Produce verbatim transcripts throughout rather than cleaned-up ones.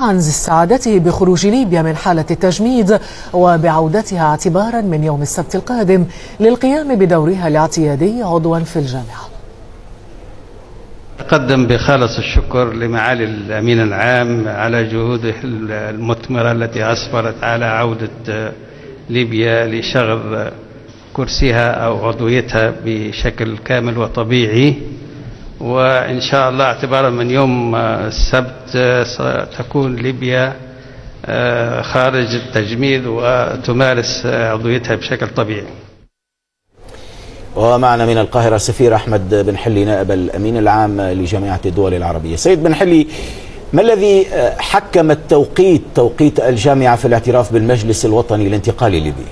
عن استعادته بخروج ليبيا من حالة التجميد وبعودتها اعتبارا من يوم السبت القادم للقيام بدورها الاعتيادي عضوا في الجامعة. أقدم بخالص الشكر لمعالي الأمين العام على جهوده المثمرة التي أسفرت على عودة ليبيا لشغل كرسيها أو عضويتها بشكل كامل وطبيعي، وإن شاء الله اعتبارا من يوم السبت ستكون ليبيا خارج التجميد وتمارس عضويتها بشكل طبيعي. ومعنا من القاهرة السفير أحمد بن حلي نائب الأمين العام لجامعة الدول العربية. سيد بن حلي، ما الذي حكم التوقيت توقيت الجامعة في الاعتراف بالمجلس الوطني الانتقالي الليبي؟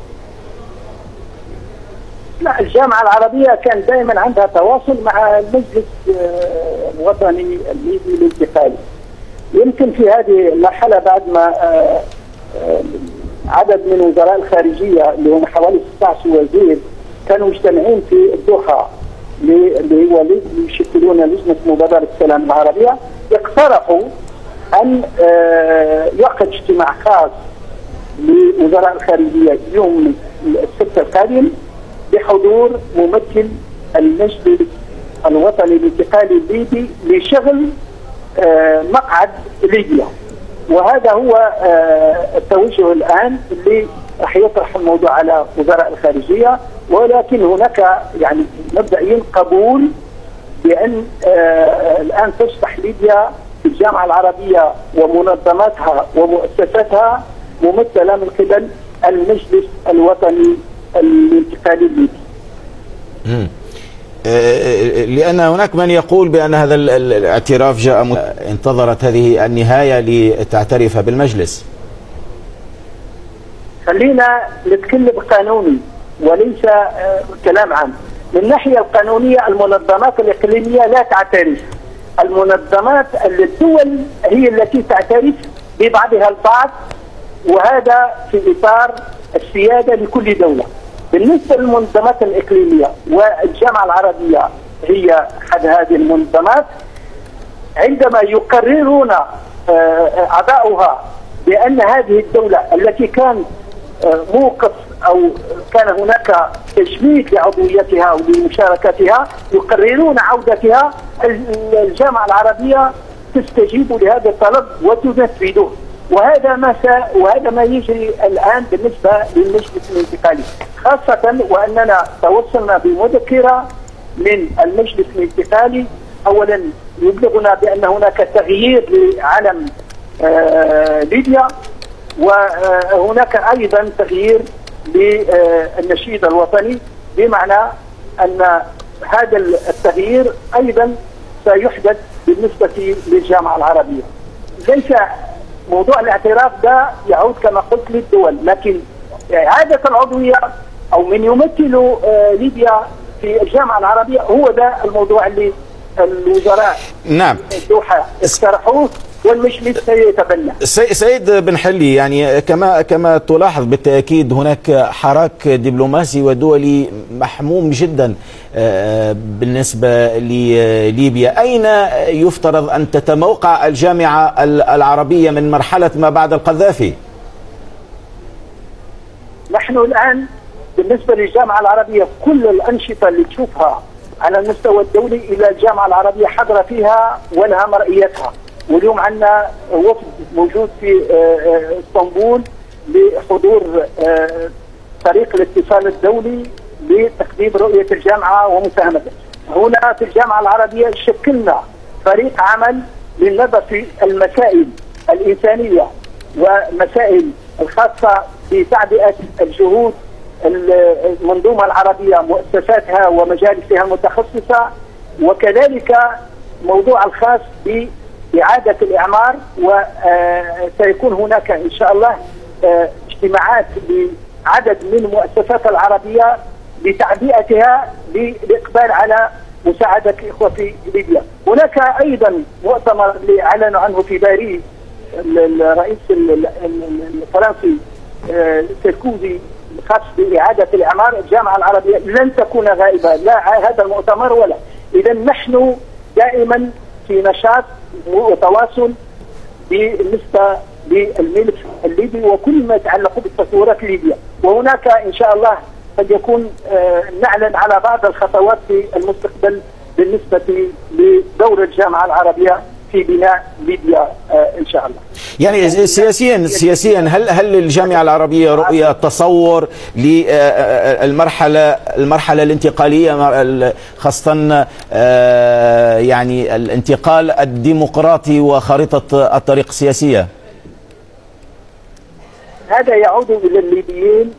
لا، الجامعة العربية كان دائما عندها تواصل مع المجلس الوطني الليبي الانتقالي. يمكن في هذه المرحلة بعد ما عدد من وزراء الخارجية اللي هم حوالي ستة عشر وزير كانوا مجتمعين في الدوحة اللي هو يشكلون لجنة مبادرة السلام العربية، اقترحوا أن يعقد اجتماع خاص لوزراء الخارجية يوم السبت القادم بحضور ممثل المجلس الوطني الانتقالي الليبي لشغل مقعد ليبيا. وهذا هو التوجه الآن اللي راح يطرح الموضوع على وزراء الخارجية، ولكن هناك يعني مبدئيا قبول بأن الآن تصبح ليبيا في الجامعة العربية ومنظماتها ومؤسساتها ممثلة من قبل المجلس الوطني الانتقالي الليبي. امم لأن هناك من يقول بأن هذا الاعتراف جاء انتظرت هذه النهاية لتعترف بالمجلس. خلينا نتكلم قانوني وليس كلام عام. من الناحية القانونية المنظمات الإقليمية لا تعترف، المنظمات الدول هي التي تعترف ببعضها البعض، وهذا في إطار السيادة لكل دولة. بالنسبة للمنظمات الإقليمية والجامعة العربية هي أحد هذه المنظمات، عندما يقررون أعضاؤها بأن هذه الدولة التي كان موقف أو كان هناك تجميد لعضويتها ولمشاركتها يقررون عودتها، الجامعة العربية تستجيب لهذا الطلب وتنفذه. وهذا ما وهذا ما يجري الآن بالنسبة للمجلس الانتقالي، خاصة وأننا توصلنا بمذكرة من المجلس الانتقالي أولا يبلغنا بأن هناك تغيير لعلم آه ليبيا، وهناك أيضا تغيير للنشيد الوطني، بمعنى أن هذا التغيير أيضا سيحدث بالنسبة للجامعة العربية. ليس موضوع الاعتراف ده يعود كما قلت للدول، لكن إعادة العضوية أو من يمثل ليبيا في الجامعة العربية هو ده الموضوع اللي الوزراء نعم الدوحة اقترحوه والمجلس سيتبنى. سيد بن حلي، يعني كما كما تلاحظ بالتأكيد هناك حراك دبلوماسي ودولي محموم جدا بالنسبة لليبيا. أين يفترض أن تتموقع الجامعة العربية من مرحلة ما بعد القذافي؟ نحن الآن بالنسبة للجامعة العربية كل الأنشطة اللي تشوفها على المستوى الدولي إلى الجامعة العربية حضر فيها ولها مرئيتها. واليوم عندنا وفد موجود في اسطنبول لحضور فريق الاتصال الدولي لتقديم رؤية الجامعة ومساهمتها. هنا في الجامعة العربية شكلنا فريق عمل للنظر في المسائل الإنسانية ومسائل الخاصة بتعبئة الجهود المنظومة العربية مؤسساتها ومجالسها المتخصصة، وكذلك موضوع الخاص بإعادة الإعمار. وسيكون هناك إن شاء الله اجتماعات لعدد من المؤسسات العربية لتعبئتها للإقبال على مساعدة الإخوة في ليبيا. هناك أيضا مؤتمر اللي أعلنوا عنه في باريس الرئيس الفرنسي ساركوزي خاص بإعادة الإعمار. الجامعة العربية لن تكون غائبة لا هذا المؤتمر ولا. إذا نحن دائما في نشاط وتواصل بالنسبه للملف الليبي وكل ما يتعلق بتطورات ليبيا. وهناك ان شاء الله قد يكون نعلن على بعض الخطوات في المستقبل بالنسبه لدور الجامعه العربيه في بناء ليبيا ان شاء الله. يعني سياسيا سياسيا هل هل للجامعه العربيه رؤيه تصور للمرحله المرحله الانتقاليه خاصه يعني الانتقال الديمقراطي وخارطه الطريق السياسيه؟ هذا يعود الى الليبيين